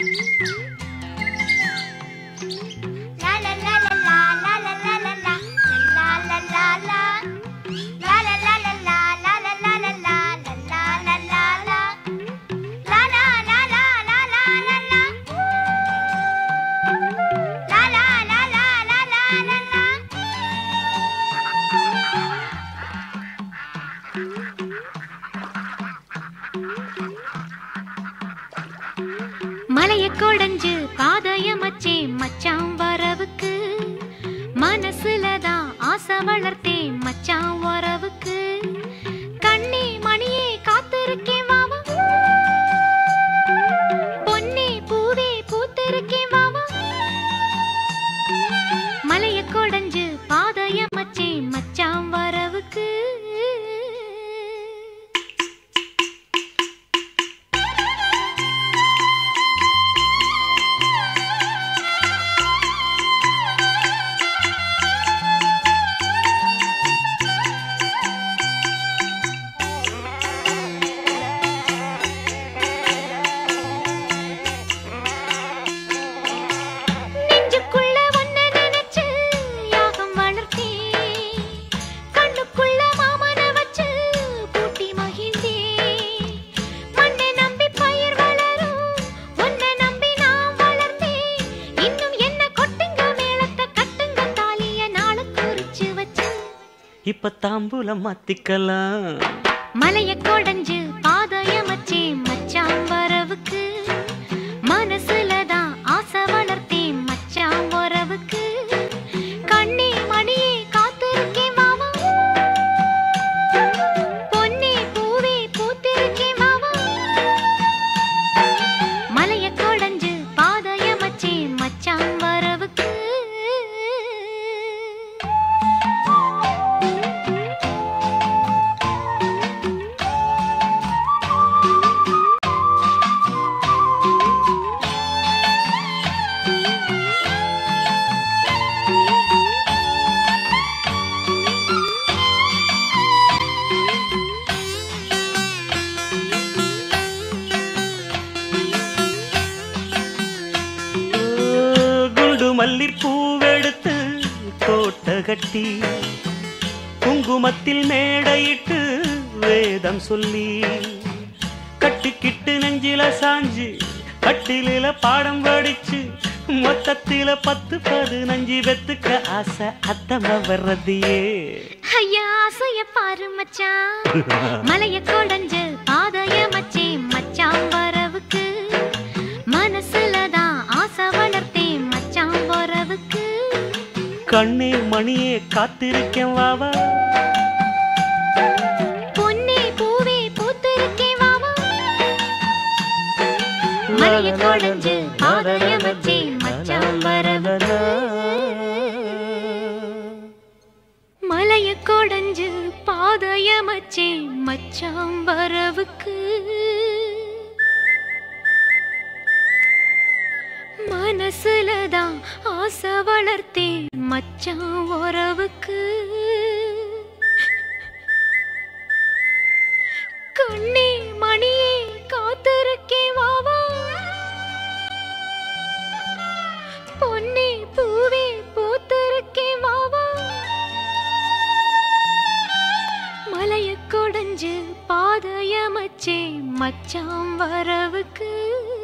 மலைய கொடைஞ்சு பாதையமச்சே மச்சான் வரவுக்கு மனசுலதான் ஆசை வளர்த்தே மச்சான் வரவுக்கு கண்ணே மணியே காத்திருக்கேன் வாவா பொன்னே பூவே பூத்திருக்கேன் வாவா மலைய கொடைஞ்சு பாதையமச்சே மச்சான் வரவுக்கு இப்ப தாம்பூலம் மாத்திக்கலாம் மலைய கொடைஞ்சு பாதையமச்சே மச்சான் வரவுக்கு மனசுலதான் ஆசை வளர்த்தே மச்சான் வரவுக்கு கண்ணே மணியே காத்திருக்கேன் வாவா பொன்னே பூவே பூத்திருக்கேன் வாவா மலைய கொடைஞ்சு பாதையமச்சே மச்சான் வரவுக்கு மல்லிப்பூவெடுத்து தோட்ட கட்டி குங்குமத்தில் மேடையிட்டு வேதம் சொல்லி கட்டிக்கிட்டு நெஞ்சில சாஞ்சு கட்டில பாடம் படிச்சு மொத்தத்தில 10-15 வெத்துக்க ஆசை அத்தம வர்றதையே ஐயா ஆசைய பாரு மச்சான் மலைய கொடைஞ்சு பாதையமச்சே மச்சான் வரவுக்கு மனசுலதான் ஆசை வளர்த்தே மச்சான் வரவுக்கு கண்ணே மணியே காத்திருக்கேன் வாவா பொன்னே பூவே பூத்திருக்கேன் வாவா மலைய கொடைஞ்சு பாதையமச்சே மச்சான் வரவுக்கு மலைய கொடைஞ்சு பாதையமச்சே மச்சான் வரவுக்கு மனசுலதான் ஆசை வளர்த்தே மச்சான் வரவுக்கு கண்ணே மணியே காத்திருக்கேன் வாவா பொன்னே பூவே பூத்திருக்கேன் வாவா மலைய கொடைஞ்சு பாதையமச்சே மச்சான் வரவுக்கு